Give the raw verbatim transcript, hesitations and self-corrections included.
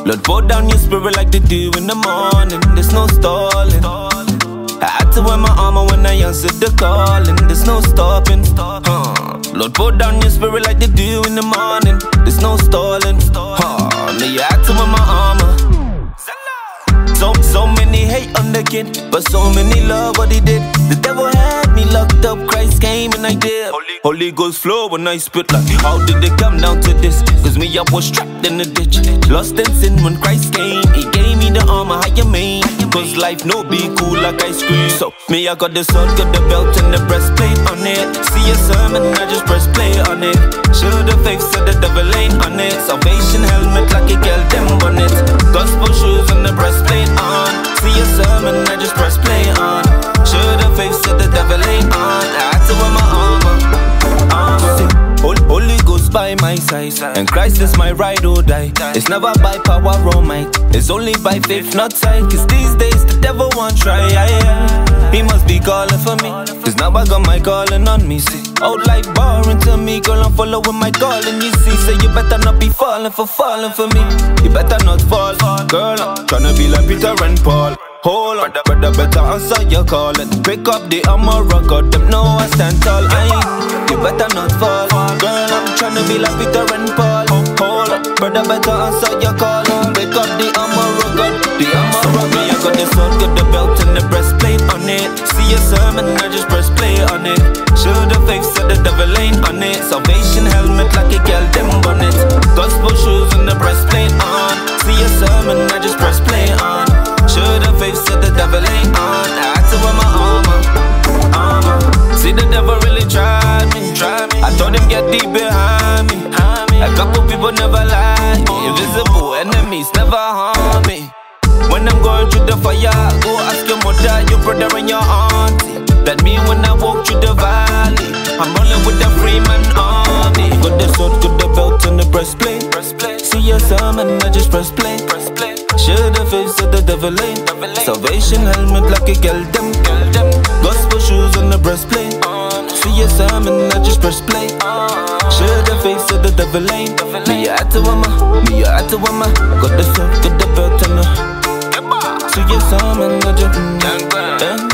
Lord, pour down your spirit like the dew in the morning. There's no stalling. I had to wear my armor when I answered the calling. There's no stopping. Huh. Lord, pour down your spirit like the dew in the morning. There's no stalling. Huh. Me, I had to wear my armor. So, so many hate on the kid, but so many love what he did. The devil had me locked up, Christ came and I did. Holy, Holy Ghost flow when I spit like, how did it come down to this? Cause me, I was trapped in the ditch, lost in sin when Christ came. He gave me the armor, how you mean? Cause life no be cool like ice cream. So, me, I got the sword, got the belt and the breastplate on it. See a sermon, I just press play on it. Show the faith, so the devil ain't on it. Salvation helmet like a girl, them on it. Gospel shoes and the breastplate on. See a sermon, I just press play on. Show the face that the devil ain't on. I had to wear my armor. Uh, Holy Ghost by my side, and Christ is my ride or die. It's never by power or might, it's only by faith, not sight. Cause these days the devil won't try. He must be calling for me, cause now I got my calling on me. See, old life boring to me, girl, I'm following my calling. You see, so you better not be falling for falling for me. You better not fall, girl, I'm tryna be like Peter and Paul. Hold on, brother, better answer your calling. Pick up the armor, got them know I stand tall. I ain't, you better not fall, girl, I'm tryna be like Peter and Paul. Hold on, brother, better answer your calling. Pick up the armor, got the armor, me, I got the sword, got the belt and the breastplate on it. See a sermon, I just press play on it. Show the face so the devil ain't on it. Salvation helmet like a girl, them on it. Gospel shoes and the breastplate on. See a sermon, I just press play on. Show the face so the devil ain't on. I had to wear my armor, armor. See the devil really tried me, tried me. I told him get deep behind me. A couple people never lie. Invisible enemies never harm me. When I'm going through the fire, go ask your mother, your brother and your auntie. That mean when I walk through the valley, I'm rolling with the Freeman army. Got the sword, got the belt and the breastplate. See a sermon, I just press play. Show the face of the devil ain't. Salvation helmet like a girl, them. Gospel shoes and the breastplate. See a sermon, I just press play. Show the face of the devil ain't. Me, I had to wear my, me, I had to wear my. Got the sword, got the belt and the. See a sermon, I just.